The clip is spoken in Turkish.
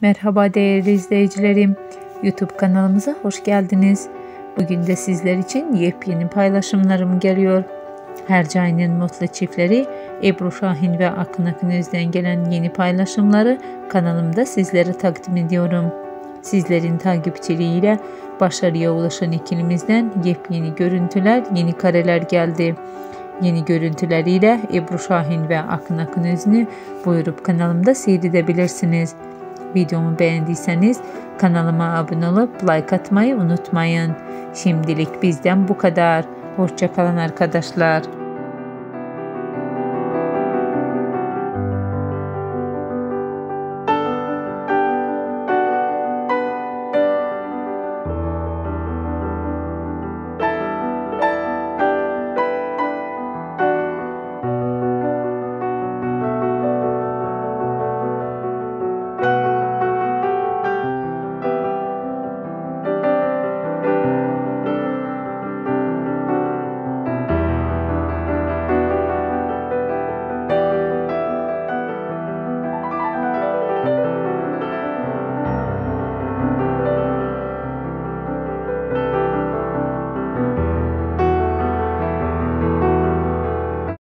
Merhaba değerli izleyicilerim. YouTube kanalımıza hoş geldiniz. Bugün de sizler için yepyeni paylaşımlarım geliyor. Hercai'nin Mutlu Çiftleri, Ebru Şahin ve Akın Akınöz'den gelen yeni paylaşımları kanalımda sizlere takdim ediyorum. Sizlerin takipçiliğiyle başarıya ulaşan ikilimizden yepyeni görüntüler, yeni kareler geldi. Yeni görüntüleriyle Ebru Şahin ve Akın Akınöz'ünü buyurup kanalımda seyredebilirsiniz. Videomu beğendiyseniz kanalıma abone olup like atmayı unutmayın. Şimdilik bizden bu kadar. Hoşça kalın arkadaşlar.